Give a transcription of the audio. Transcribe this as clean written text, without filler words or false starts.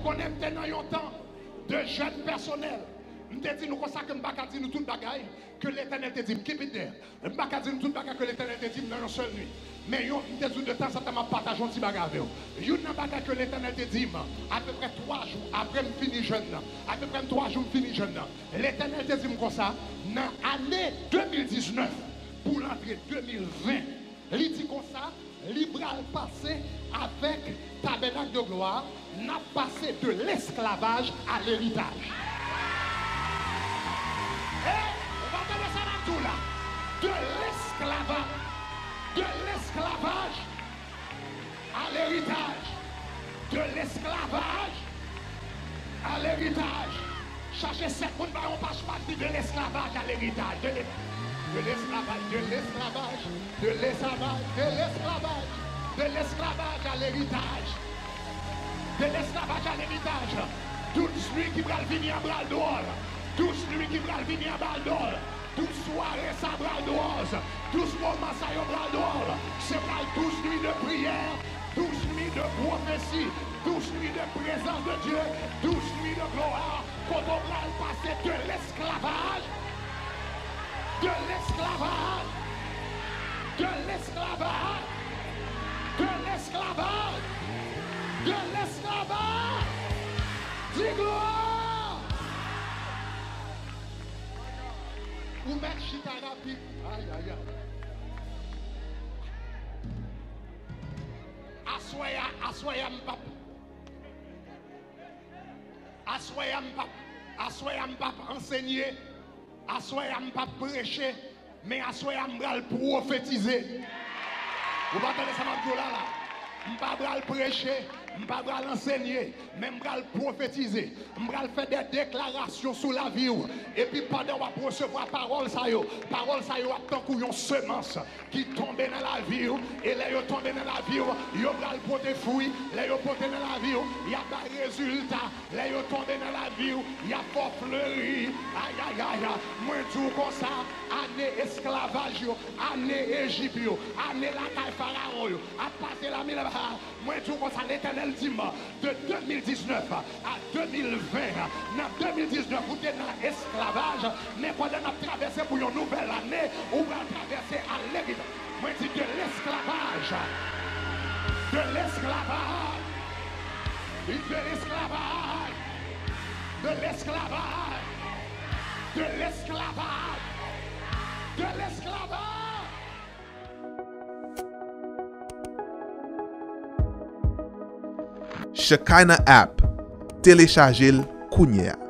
qu'on aime dans un temps de jeunes personnels. Je te dis nous comme ça que je ne vais pas dire nous toute bagaille que l'Éternel te dit, keep it there. Je ne vais pas dire nous toute bagaille que l'Éternel te dit dans une seule nuit. Mais je te dis de temps en temps, je partage un petit bagage avec vous. Il y a une bagaille que l'Éternel te dit, à peu près 3 jours après je finis jeune, à peu près 3 jours je finis jeune. L'Éternel te dit comme ça, dans l'année 2019, pour l'entrée 2020, il dit comme ça, libéral passé avec tabernacle de gloire, n'a passé de l'esclavage à l'héritage. On va entendre ça dans tout là. De l'esclavage à l'héritage. De l'esclavage à l'héritage. Cherchez 7 mots, on passe pas de l'esclavage à l'héritage. De l'esclavage à l'héritage. De l'esclavage à l'héritage. Toute nuit qui va venir à bras d'or. Toute nuit qui va venir à bras d'or. Toute soirée ça bras d'or. Tous moments ça y a bras d'or. C'est pas 12 nuits de prière. 12 nuits de prophétie. 12 nuits de présence de Dieu. 12 nuits de gloire. Quand on va passer de l'esclavage. De l'esclavage. De l'esclavage. De l'esclavage. De l'esclavage. Dis gloire. Ou mettre chita rapide. Aïe, aïe, aïe. Assoya m'pap. Assoya m'pap enseigner. Assoya m'pap prêcher. Mais assoya m'bral prophétiser. Vous pas entendre ça m'a là là. M'bral prêcher. M'bral enseigner, mais m'bral prophétiser, m'bral faire des déclarations sur la vie. Et puis pendant qu'on va recevoir parole ça yo a tant qu'on semence qui tombe dans la vie. Et là yo tombe dans la vie, yo m'bral porter fruit, là yo porter dans la vie, il y a pas résultat. Là yo tombe dans la vie, il y a fort fleuri. Aïe aïe aïe, moi tout comme ça, année esclavage, année Égypte, année la caille pharaon, a passé la mille. Moi tout comme ça l'Éternel dit de 2019 à 2020, dans 2019, vous êtes dans l'esclavage, mais pendant qu'on a traversé pour une nouvelle année, on va traverser à l'héritage. Moi, je dis de l'esclavage. De l'esclavage. De l'esclavage. De l'esclavage. De l'esclavage. De l'esclavage. Shekinah app, téléchargez-le kounia.